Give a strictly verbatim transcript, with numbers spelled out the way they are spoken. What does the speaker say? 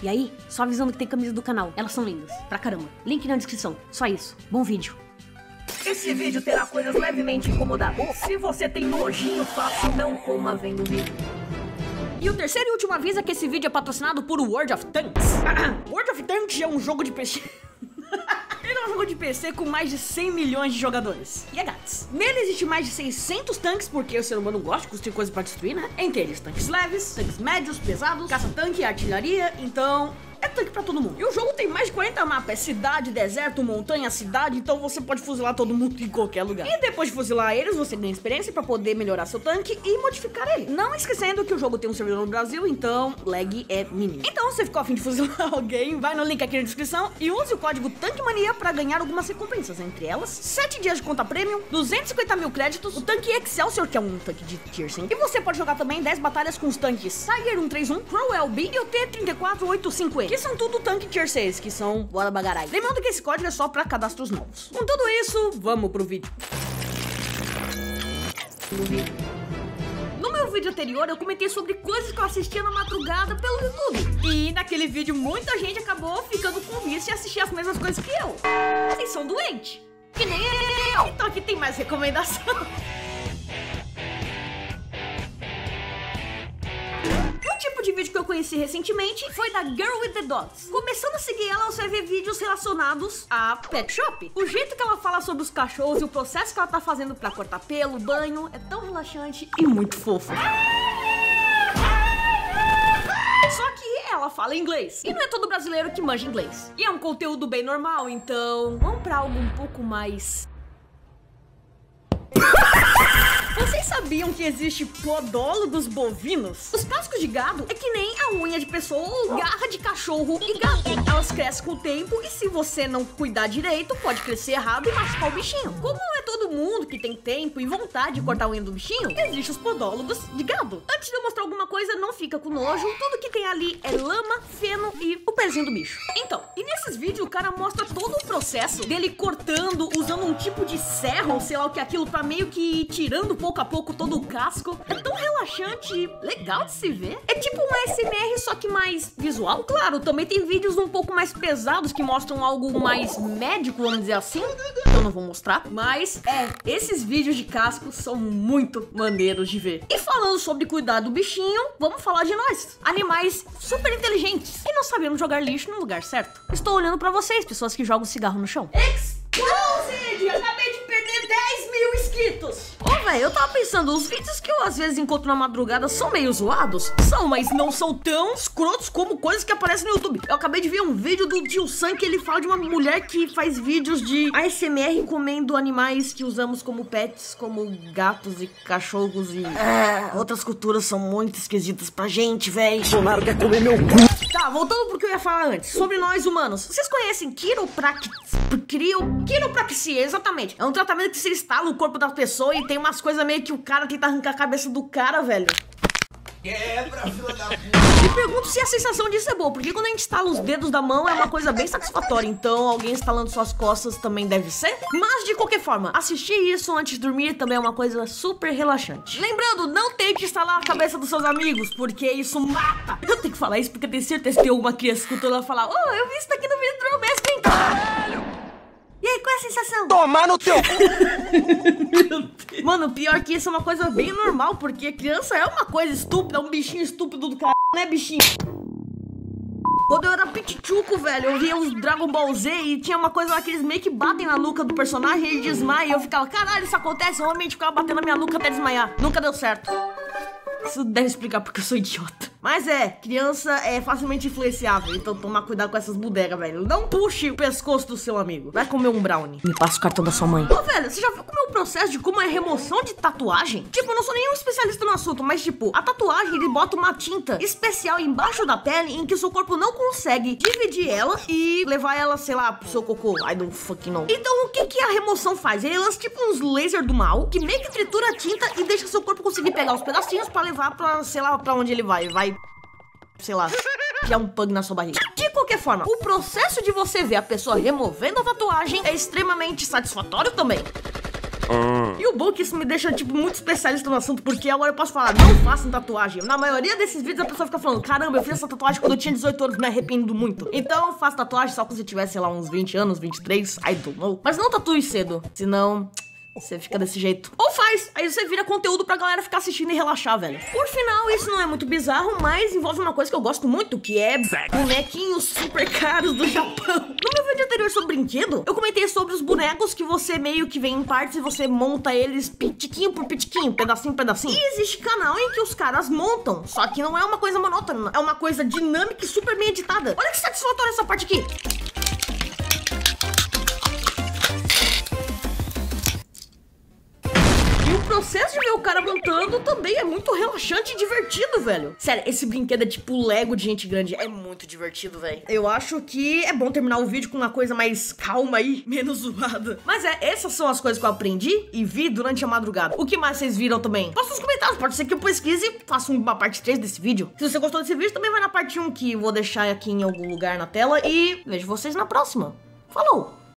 E aí, só avisando que tem camisa do canal. Elas são lindas, pra caramba. Link na descrição. Só isso. Bom vídeo. Esse vídeo terá coisas levemente incomodadas. Se você tem nojinho fácil, não coma vendo o vídeo. E o terceiro e último aviso é que esse vídeo é patrocinado por World of Tanks. World of Tanks é um jogo de P C... Ele é um jogo de P C com mais de cem milhões de jogadores. E é grátis. Nele existe mais de seiscentos tanques, porque o ser humano gosta de construir coisas pra destruir, né? Entre eles, tanques leves, tanques médios, pesados, caça-tanque, artilharia, então... é tanque pra todo mundo. E o jogo tem mais de quarenta mapas. É cidade, deserto, montanha, cidade. Então você pode fuzilar todo mundo em qualquer lugar. E depois de fuzilar eles, você ganha experiência pra poder melhorar seu tanque e modificar ele. Não esquecendo que o jogo tem um servidor no Brasil, então lag é mínimo. Então se você ficou a fim de fuzilar alguém, vai no link aqui na descrição e use o código TANQUEMANIA pra ganhar algumas recompensas. Entre elas, sete dias de conta premium, duzentos e cinquenta mil créditos, o tanque Excelsior, que é um tanque de tier cinco. E você pode jogar também dez batalhas com os tanques Tiger cento e trinta e um, Crow L B e o T trinta e quatro oitenta e cinco E. Que são tudo tanque tier seis, que são bora bagarai. Lembrando que esse código é só pra cadastros novos. Com tudo isso, vamos pro vídeo. No meu vídeo anterior, eu comentei sobre coisas que eu assistia na madrugada pelo YouTube. E naquele vídeo, muita gente acabou ficando com vício e assistir as mesmas coisas que eu. Vocês são doentes, que nem eu. Então aqui tem mais recomendação. De vídeo que eu conheci recentemente foi da Girl with the Dogs. Começando a seguir ela, você vai ver vídeos relacionados a pet shop. O jeito que ela fala sobre os cachorros e o processo que ela tá fazendo pra cortar pelo, banho, é tão relaxante e muito fofo. Só que ela fala inglês. E não é todo brasileiro que manja inglês. E é um conteúdo bem normal, então vamos pra algo um pouco mais... Vocês sabiam que existe podólogo dos bovinos? Os cascos de gado é que nem a unha de pessoa ou garra de cachorro e gato. Elas crescem com o tempo e se você não cuidar direito, pode crescer errado e machucar o bichinho. Como não é todo mundo que tem tempo e vontade de cortar a unha do bichinho, existem os podólogos de gado. Antes de eu mostrar alguma coisa, não fica com nojo. Tudo que tem ali é lama, feno e o pezinho do bicho. Então, e nesses vídeos o cara mostra todo o processo dele cortando, usando um tipo de serra, ou sei lá o que é aquilo, pra meio que ir tirando pouco a pouco todo o casco. É tão relaxante e legal de se ver. É tipo um A S M R, só que mais visual. Claro, também tem vídeos um pouco mais pesados que mostram algo mais médico, vamos dizer assim. Eu não vou mostrar. Mas, é, esses vídeos de casco são muito maneiros de ver. E falando sobre cuidar do bichinho, vamos falar de nós. Animais super inteligentes. E não sabemos jogar lixo no lugar certo. Estou olhando pra vocês, pessoas que jogam cigarro no chão. Explosive! Acabei de perder dez mil inscritos. Ô, velho, eu tava pensando, os vídeos que eu às vezes encontro na madrugada são meio zoados? São, mas não são tão escrotos como coisas que aparecem no YouTube. Eu acabei de ver um vídeo do Tio Sam que ele fala de uma mulher que faz vídeos de A S M R comendo animais que usamos como pets, como gatos e cachorros e... É, outras culturas são muito esquisitas pra gente, velho. Bolsonaro quer comer meu cu. Tá, voltando pro que eu ia falar antes. Sobre nós humanos. Vocês conhecem quiropraxia? Crio... Quiropraxia, exatamente. É um tratamento que se instala no corpo da pessoa e tem umas coisas meio que o cara tenta arrancar a cabeça do cara, velho. Quebra, filha da puta. Me pergunto se a sensação disso é boa, porque quando a gente instala os dedos da mão é uma coisa bem satisfatória. Então alguém instalando suas costas também deve ser. Mas de qualquer forma, assistir isso antes de dormir também é uma coisa super relaxante. Lembrando, não tente instalar a cabeça dos seus amigos, porque isso mata. Eu tenho que falar isso porque eu tenho certeza que tem alguma criança escutando ela falar: oh, eu vi isso daqui no vídeo do meu mestre, hein? Caralho! E aí, qual é a sensação? Tomar no teu... Mano, pior que isso é uma coisa bem normal, porque criança é uma coisa estúpida, um bichinho estúpido do caralho, né, bichinho? Quando eu era pitichuco, velho, eu via os Dragon Ball Z e tinha uma coisa lá que eles meio que batem na nuca do personagem e ele desmaia. E eu ficava, caralho, isso acontece? Eu realmente ficava batendo na minha nuca até desmaiar. Nunca deu certo. Isso deve explicar porque eu sou idiota. Mas é, criança é facilmente influenciável, então tomar cuidado com essas bodegas, velho. Não puxe o pescoço do seu amigo. Vai comer um brownie. Me passa o cartão da sua mãe. Ô, velho, você já viu como é o processo de como é remoção de tatuagem? Tipo, eu não sou nenhum especialista no assunto, mas tipo, a tatuagem, ele bota uma tinta especial embaixo da pele em que o seu corpo não consegue dividir ela e levar ela, sei lá, pro seu cocô. I don't fucking know. Então, o que que a remoção faz? Ele lança tipo uns laser do mal que meio que tritura a tinta e deixa seu corpo conseguir pegar os pedacinhos pra levar pra, sei lá, pra onde ele vai. Vai... sei lá, enfiar um pug na sua barriga. De qualquer forma, o processo de você ver a pessoa removendo a tatuagem é extremamente satisfatório também. E o bom é que isso me deixa, tipo, muito especialista no assunto, porque agora eu posso falar, não façam tatuagem. Na maioria desses vídeos a pessoa fica falando, caramba, eu fiz essa tatuagem quando eu tinha dezoito anos, me arrependo muito. Então faça tatuagem só quando você tiver, sei lá, uns vinte anos, vinte e três, I don't know. Mas não tatue cedo, senão... você fica desse jeito. Ou faz, aí você vira conteúdo pra galera ficar assistindo e relaxar, velho. Por final, isso não é muito bizarro, mas envolve uma coisa que eu gosto muito, que é bonequinhos super caros do Japão. No meu vídeo anterior sobre brinquedo, eu comentei sobre os bonecos que você meio que vem em partes e você monta eles pitiquinho por pitiquinho, pedacinho por pedacinho. E existe canal em que os caras montam, só que não é uma coisa monótona, é uma coisa dinâmica e super bem editada. Olha que satisfatória essa parte aqui. O processo de ver o cara montando também é muito relaxante e divertido, velho. Sério, esse brinquedo é tipo Lego de gente grande. É muito divertido, velho. Eu acho que é bom terminar o vídeo com uma coisa mais calma aí, menos zoada. Mas é, essas são as coisas que eu aprendi e vi durante a madrugada. O que mais vocês viram também? Posta nos comentários, pode ser que eu pesquise e faça uma parte três desse vídeo. Se você gostou desse vídeo, também vai na parte um, que eu vou deixar aqui em algum lugar na tela. E vejo vocês na próxima. Falou!